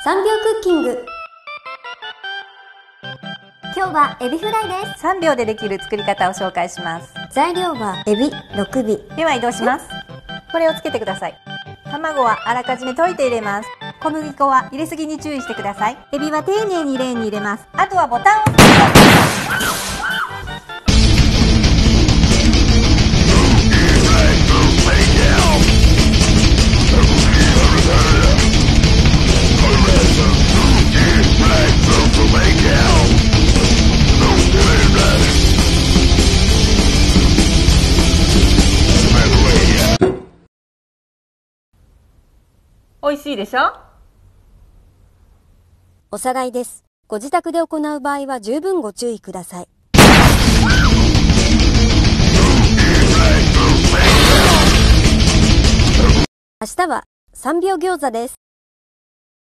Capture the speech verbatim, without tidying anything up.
さんびょうクッキング。今日はエビフライです。 さんびょうでできる作り方を紹介します。 材料はエビろくび。 では移動します。これをつけてください。卵はあらかじめ溶いて入れます。小麦粉は入れすぎに注意してください。エビは丁寧にレーンに入れます。あとはボタンを押すだけ。美味しいでしょ？ おさらいです。ご自宅で行う場合は十分ご注意ください。明日はさんびょう餃子です。